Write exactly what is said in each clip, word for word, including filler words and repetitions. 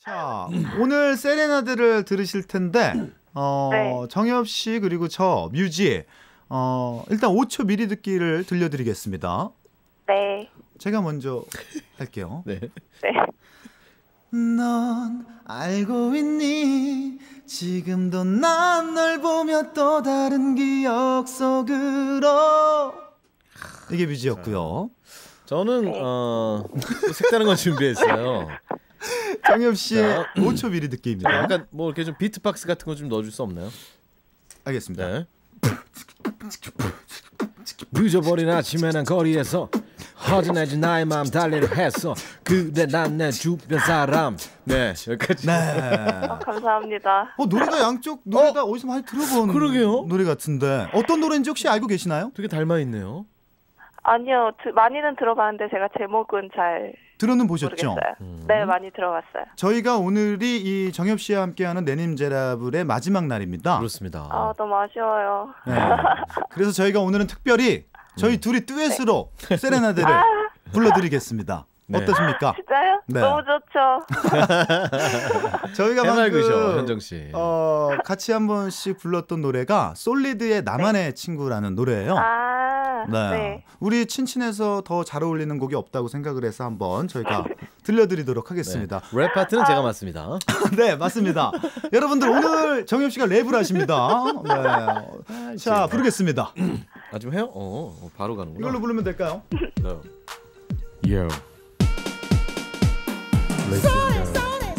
자, 오늘 세레나데를 들으실 텐데 어, 네. 정엽 씨 그리고 저 뮤지 어, 일단 오 초 미리 듣기를 들려드리겠습니다. 네. 제가 먼저 할게요. 네. 네. 넌 알고 있니? 지금도 난 널 보며 또 다른 기억 속으로. 이게 뮤지였고요. 저는 어, 또 색다른 걸 준비했어요. 정엽 씨의 자. 오 초 미리 듣기입니다. 약간 뭐 이렇게 좀 비트박스 같은 거 좀 넣어줄 수 없나요? 알겠습니다. 네. 늦어버린 아침에 난 거리에서 허전해진 나의 마음 달리려 했어. 그래 난 내 주변 사람. 네 여기까지. 네. 아, 감사합니다. 어, 노래가 양쪽 노래가 어? 디서 많이 들어본 그러게요. 노래 같은데 어떤 노래인지 혹시 알고 계시나요? 되게 닮아 있네요. 아니요, 드, 많이는 들어봤는데 제가 제목은 잘 들어는 보셨죠? 모르겠어요. 음. 네, 많이 들어봤어요. 저희가 오늘이 이 정엽 씨와 함께하는 내님제라블의 마지막 날입니다. 그렇습니다. 아, 너무 아쉬워요. 네. 그래서 저희가 오늘은 특별히 저희 음. 둘이 듀엣으로 세레나데를 아. 불러드리겠습니다. 네. 어떠십니까? 진짜요? 네. 너무 좋죠. 저희가 해맑으셔 방금 현정 씨. 어, 같이 한 번씩 불렀던 노래가 솔리드의 나만의 친구라는 노래예요. 아, 네. 네. 우리 친친해서 더 잘 어울리는 곡이 없다고 생각을 해서 한번 저희가 들려드리도록 하겠습니다. 네. 랩 파트는 제가 맡습니다. 네, 맞습니다. 여러분들 오늘 정엽 씨가 랩을 하십니다. 네. 자, 부르겠습니다. 아 좀 해요? 어, 어 바로 가는구나. 이걸로 부르면 될까요? No. Yo. Listen,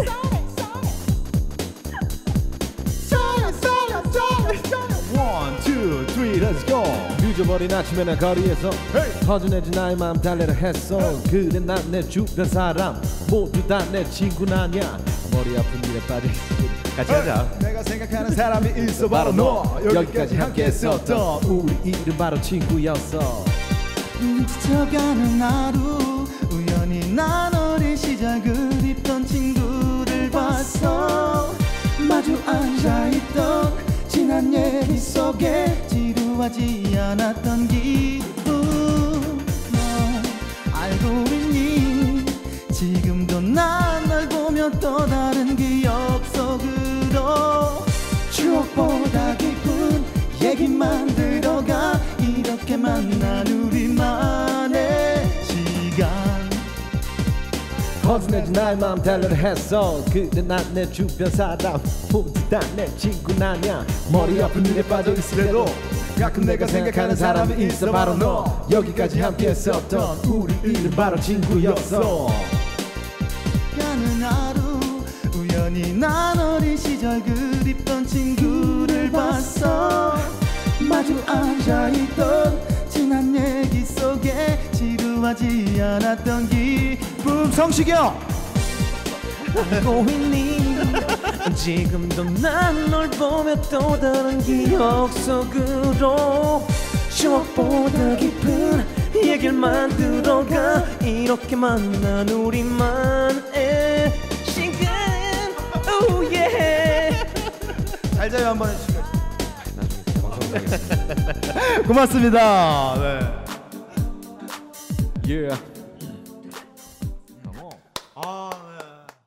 One, two, three, let's go. 늦어버린 아침에 난 거리에서 허전해진 나의 마음 달래려 했어. 그래 난 내 주변 사람 모두 다 내 친구는 아냐. 머리 아픈 일에 빠져 같이 하자. 내가 생각하는 사람이 있어 바로 너. 여기까지 함께 했었던 우리 이름 바로 친구였어. 스쳐가는 하루 우연히 난 어린 시절 그립던 친구를 봤어. 마주 앉아있던 지난 얘기 속에 지루하지 않았던 기분. 너 알고 있니? 지금도 난 널 보며 또 다른 기억 속으로 추억보다 깊은 얘기만 들어가. 이렇게 만난 우리만의 시간. 허전해진 나의 마음 달래려 했어. 그래 난 내 주변 사람 모두 다 내 친구는 아냐. 머리 아픈 일에 빠져 있을래도 가끔 내가 생각하는 사람이 있어 바로 너. 여기까지 함께 했었던 우리 이름 바로 친구였어. 가는 하루 우연히 난 어린 시절 그립던 친구를 봤어. 마주 앉아있던 지난 얘기 속에 지루하지 않았던 기쁨. 성식이 형! 알고 있니? 지금도 난 널 보며 또 다른 기억 속으로 추억보다 깊은 얘기를 만들어가. 이렇게 만난 우리만의 시간. Oh yeah. 잘 자요 한번 해주시죠. 고맙습니다. 네. Yeah.